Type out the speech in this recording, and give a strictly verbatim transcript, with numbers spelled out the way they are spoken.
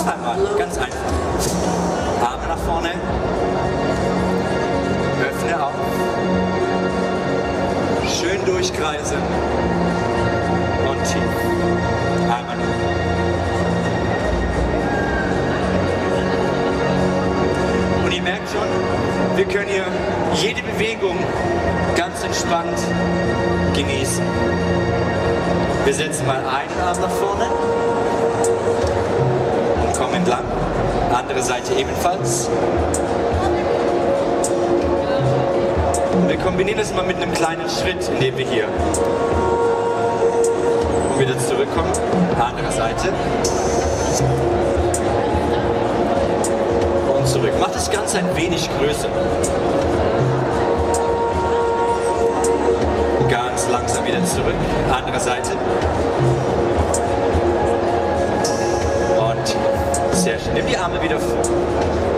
Noch einmal, ganz einfach. Arme nach vorne. Öffne auf. Schön durchkreisen. Und tief. Einmal noch. Und ihr merkt schon, wir können hier jede Bewegung ganz entspannt genießen. Wir setzen mal einen Arm nach vorne und kommen entlang. Andere Seite ebenfalls. Und wir kombinieren das mal mit einem kleinen Schritt, indem wir hier und wieder zurückkommen. Andere Seite. Und zurück. Macht das Ganze ein wenig größer. Ganz langsam wieder zurück. Andere Seite. Und sehr schön. Nimm die Arme wieder vor.